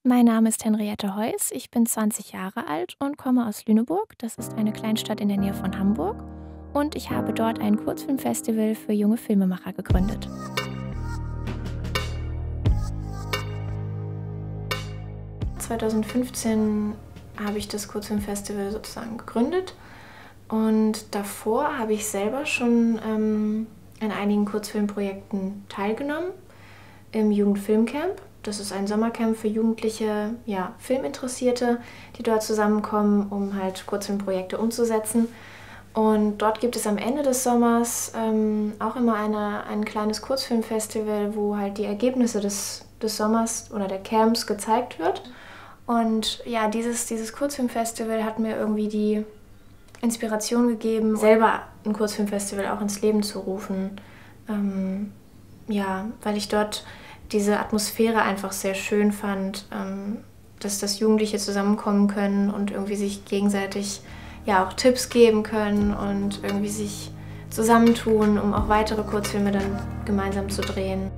Mein Name ist Henriette Heuss, ich bin 20 Jahre alt und komme aus Lüneburg. Das ist eine Kleinstadt in der Nähe von Hamburg. Und ich habe dort ein Kurzfilmfestival für junge Filmemacher gegründet. 2015 habe ich das Kurzfilmfestival sozusagen gegründet. Und davor habe ich selber schon an einigen Kurzfilmprojekten teilgenommen im Jugendfilmcamp. Das ist ein Sommercamp für Jugendliche, ja, Filminteressierte, die dort zusammenkommen, um halt Kurzfilmprojekte umzusetzen. Und dort gibt es am Ende des Sommers auch immer ein kleines Kurzfilmfestival, wo halt die Ergebnisse des Sommers oder der Camps gezeigt wird. Und ja, dieses Kurzfilmfestival hat mir irgendwie die Inspiration gegeben, selber ein Kurzfilmfestival auch ins Leben zu rufen. Ja, weil ich dort diese Atmosphäre einfach sehr schön fand, dass Jugendliche zusammenkommen können und irgendwie sich gegenseitig ja auch Tipps geben können und irgendwie sich zusammentun, um auch weitere Kurzfilme dann gemeinsam zu drehen.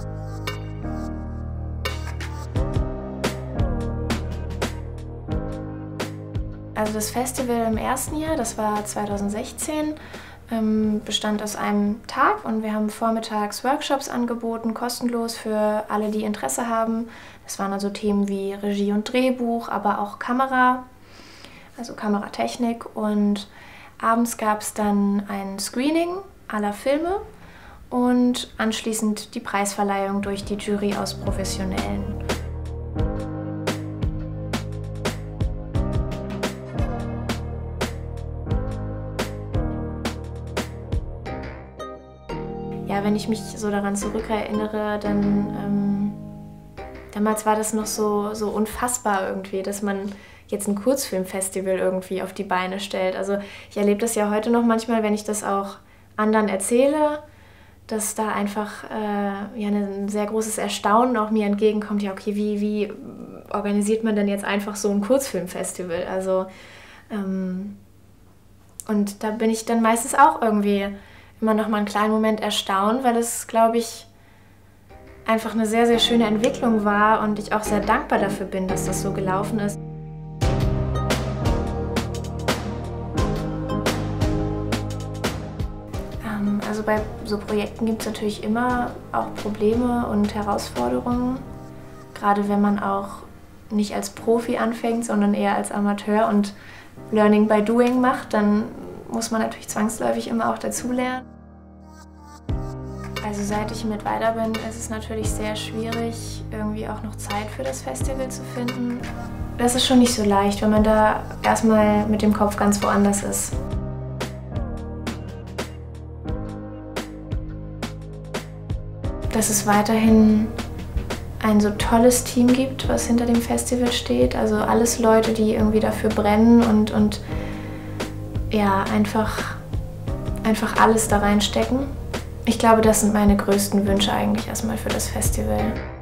Also das Festival im ersten Jahr, das war 2016, bestand aus einem Tag und wir haben vormittags Workshops angeboten, kostenlos für alle, die Interesse haben. Das waren also Themen wie Regie und Drehbuch, aber auch Kamera, also Kameratechnik. Und abends gab es dann ein Screening aller Filme und anschließend die Preisverleihung durch die Jury aus Professionellen. Ja, wenn ich mich so daran zurückerinnere, dann damals war das noch so unfassbar irgendwie, dass man jetzt ein Kurzfilmfestival irgendwie auf die Beine stellt. Also ich erlebe das ja heute noch manchmal, wenn ich das auch anderen erzähle, dass da einfach ja, ein sehr großes Erstaunen auch mir entgegenkommt. Ja, okay, wie organisiert man denn jetzt einfach so ein Kurzfilmfestival? Also und da bin ich dann meistens auch irgendwie immer noch mal einen kleinen Moment erstaunt, weil es, glaube ich, einfach eine sehr, sehr schöne Entwicklung war und ich auch sehr dankbar dafür bin, dass das so gelaufen ist. Also bei so Projekten gibt es natürlich immer auch Probleme und Herausforderungen, gerade wenn man auch nicht als Profi anfängt, sondern eher als Amateur und Learning by Doing macht, dann muss man natürlich zwangsläufig immer auch dazulernen. Also seit ich mit weiter bin, ist es natürlich sehr schwierig, irgendwie auch noch Zeit für das Festival zu finden. Das ist schon nicht so leicht, wenn man da erstmal mit dem Kopf ganz woanders ist. Dass es weiterhin ein so tolles Team gibt, was hinter dem Festival steht. Also alles Leute, die irgendwie dafür brennen und ja, einfach alles da reinstecken. Ich glaube, das sind meine größten Wünsche eigentlich erstmal für das Festival.